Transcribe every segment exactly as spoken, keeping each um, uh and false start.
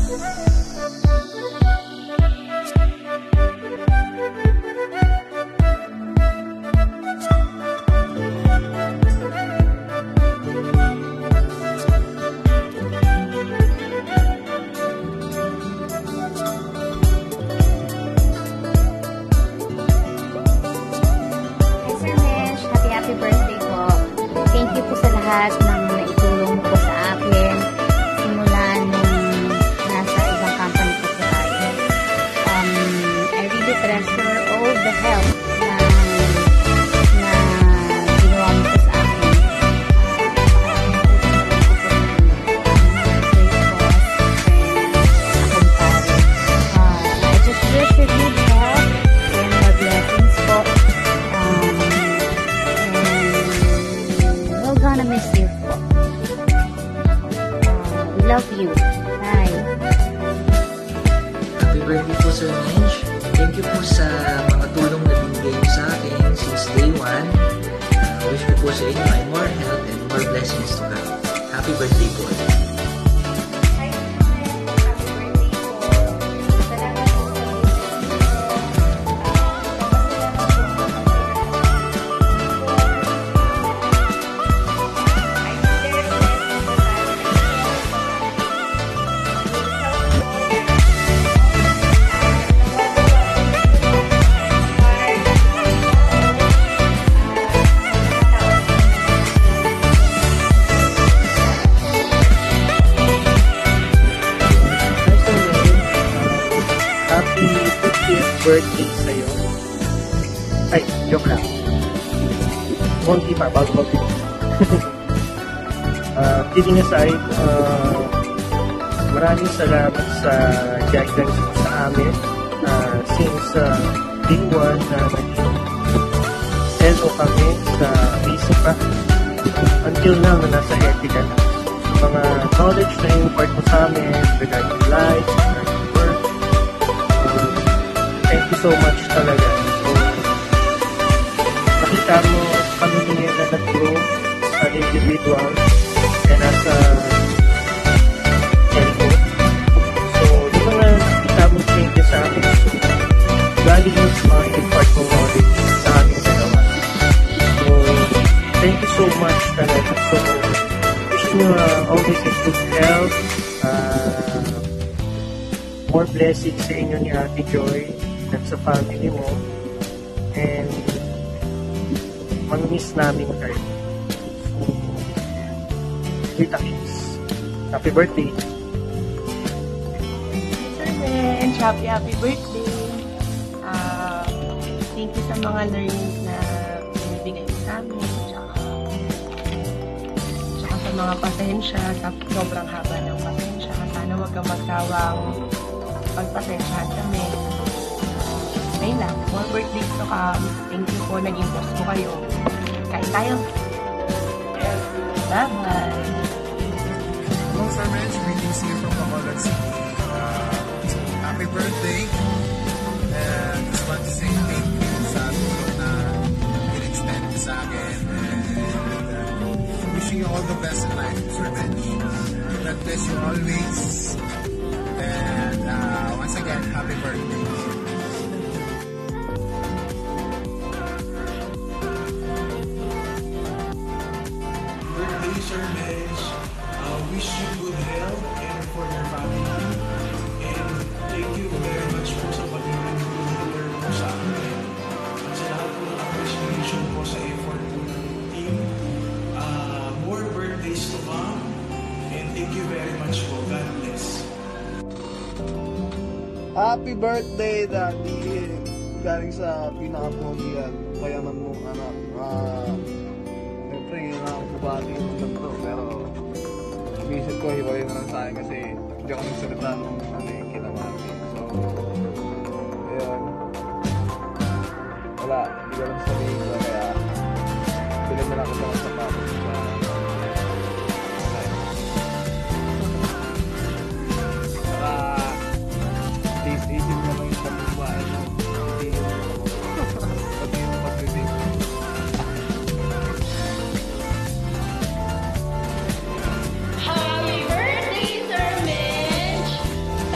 lahat ng naitulong po sa akin simula nung nasa ibang company po po tayo. Um, I really treasure all the help na, na ginawa mo po sa akin. Uh, I just wish you good health and more blessings po. Gonna miss you po. Uh, we love you. Bye. Happy birthday po, Sir Minch. Thank you po sa mga tulong na binigay niyo sa akin since day one. Uh, wish ko po sa inyo ay more health and more blessings to come. Happy birthday po. Birthday sa'yo. Ay, joke lang. Konti pa, bago bago. uh, kidding aside, uh, maraming salamat sa guidance mo sa amin uh, since uh, day one na naging hello kami sa basic pa until now na nasa etika na. Mga knowledge na impart mo sa amin regarding life, regarding work. Thank you so much talaga. So, nakita mo kami niya na nag-grow as an individual and as a helpo. So, yung mga nakita mo changes sa akin, so, values mga impart mo knowledge sa aming dalawa. So, thank you so much talaga. So, wishing you uh, always a good health, uh, more blessings sa inyo ni Ate Joy at sa family mo, and mag-miss namin kayo. So, kita-kits. Happy birthday! Sir Mench, happy happy birthday! Uh, thank you sa mga learnings na binibigay mo sa amin, tsaka, tsaka sa mga pasensya, sa sobrang haba ng pasensya. Sana wag kang magsawang pagpasensyahan kami. Ayun lang, more birthdays to come. Thank you po, naging boss ko kayo. Kain tayo. Bye-bye. Hello, Sir Mench. Greetings here from Bacolod City. Uh, so, happy birthday. And just want to say thank you sa tulong na in-extend sa akin. And uh, wishing you all the best in life, Sir Mench. God bless you always. And uh, once again, happy birthday. Sir Mench, uh, wish you good health and for your family, and thank you very much po sa pagiging good leader po sa akin at sa lahat po ng appreciation po sa effort po ng team. Uh, more birthdays to come, and thank you very much po. God bless. Happy birthday, Daddy! Galing sa pinaka-pogian, payaman mong anak. Uh, Siyempre, yun ang bubati yung ganito, pero isip ko, hiwalay na lang sa akin kasi hindi ako nagsalita nung ano yung kinamati. So, ayun. Wala, hindi ko lang sabihin ko, kaya bilhin na lang ako mga sapatos sa para at least isip naman yung pagbubuhaan mo. Hindi yung pati yung pag-review. Happy birthday, Sir Mench!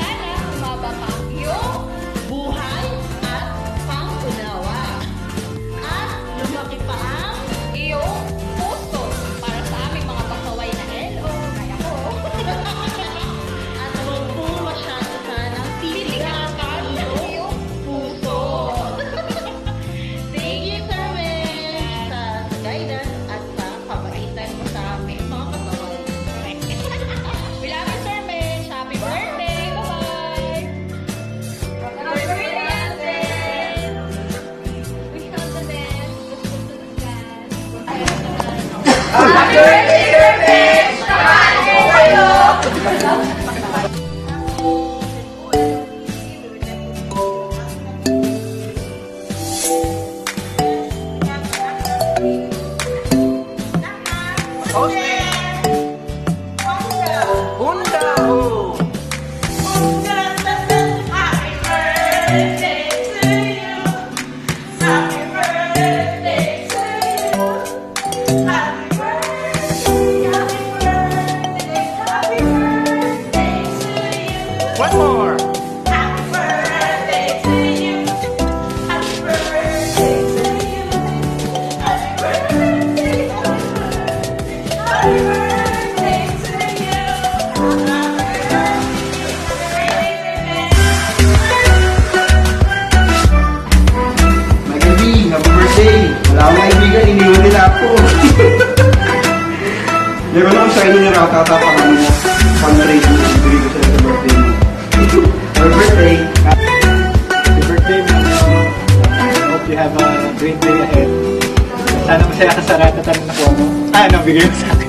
One more. Happy birthday to you. Happy birthday to you. Happy birthday, happy birthday, happy birthday to you. Magabi, happy birthday. Wala akong kaibigan, iniwan nila ako. Hindi ko lang sa inyo nila ako tatapangan mo. Pang-trade mo, ibigay ko sila sa birthday mo. Happy birthday. Happy birthday, Mano. I hope you have a great day ahead. Sana masaya ka sa lahat na tanong nakuha mo. Ah, ano, bigay mo sa akin.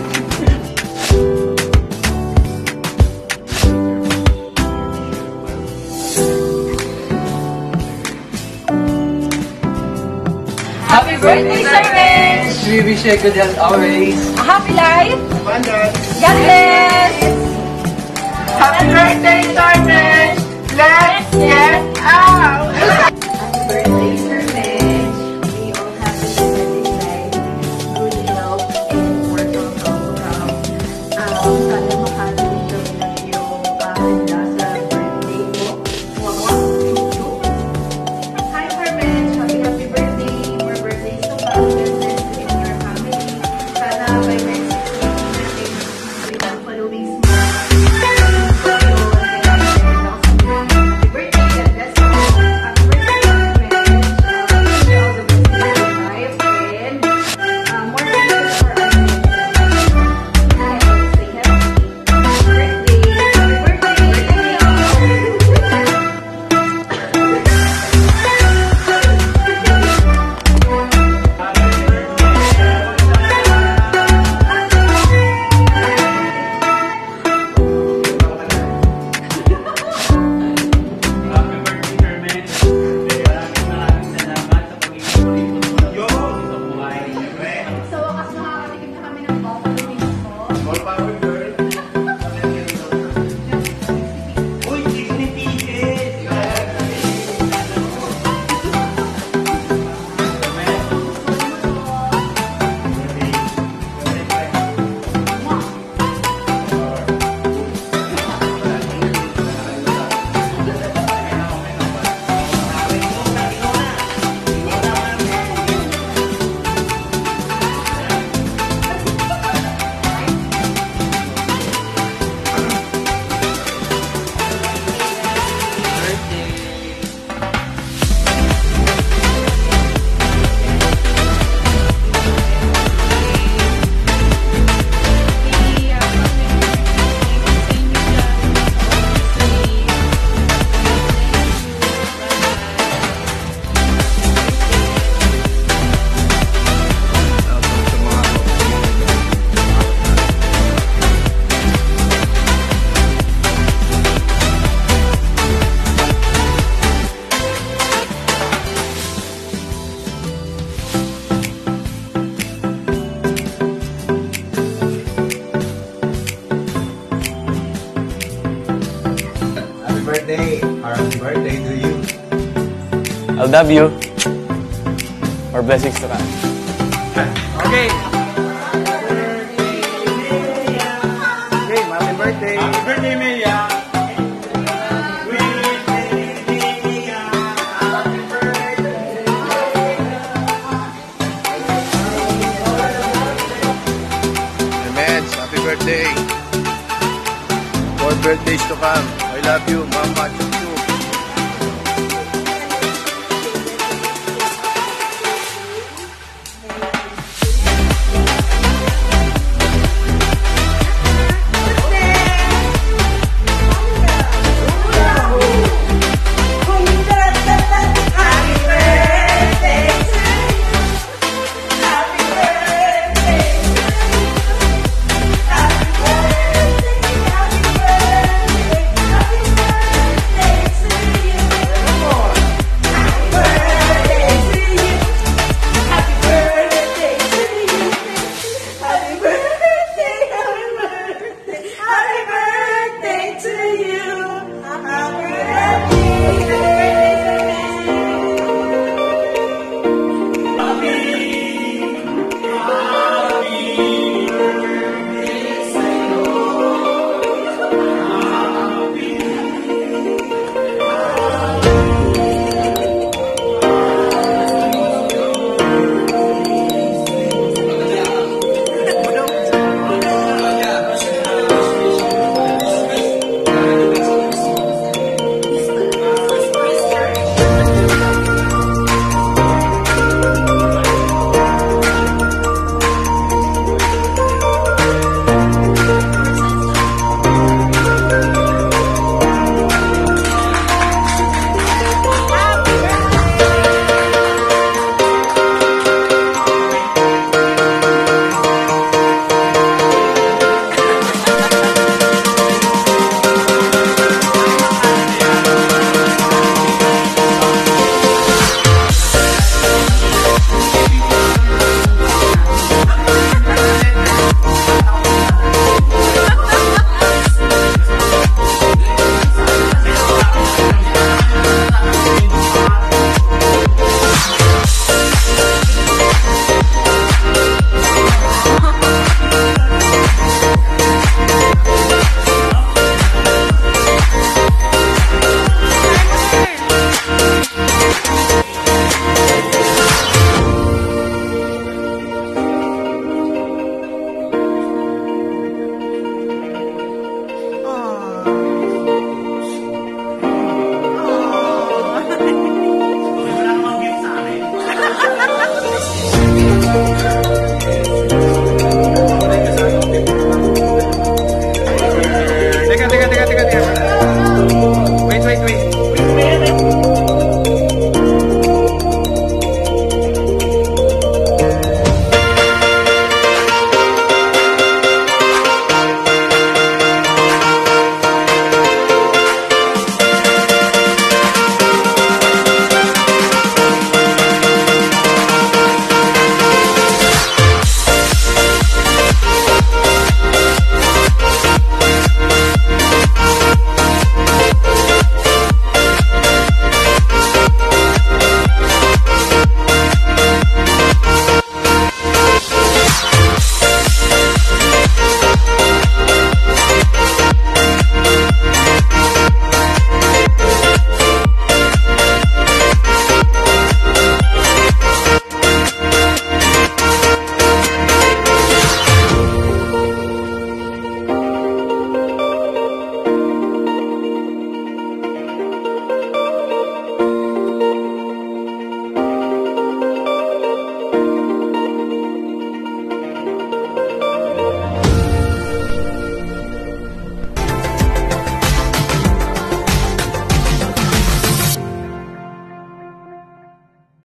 Happy birthday, Sir Mitch! We wish you good health always. A happy life! Abundance. God bless! Happy birthday, Sir Mitch! Let's get out! Happy birthday, Sir Mitch. May you all have a blessed life, good health, and more from come. Um, sana makarating kami ng iyong kahanda sa birthday mo. Mwah, mwah. Hi, Sir Mitch! Happy, happy birthday! More birthdays to come. God bless you and your family. Sana by next birthday, with the following month. Happy birthday! God bless you. Happy birthday, Sir Mitch. Uh, wish you all the best in your life and uh, more wishes for our nation. And stay healthy. Happy birthday! Happy birthday! Happy birthday, Sir Mitch. Maraming maraming salamat sa pag-ibig mo sa buhay. Sa wakas, makakatikim na kami ng buffalo wings mo. All power girl. Uy, Disney ticket. Happy birthday. Happy birthday to you. I love you. More blessings to come. Okay. Okay, happy birthday. Happy birthday, Melia. Meds, happy birthday. More birthdays to come. I love you, Mama.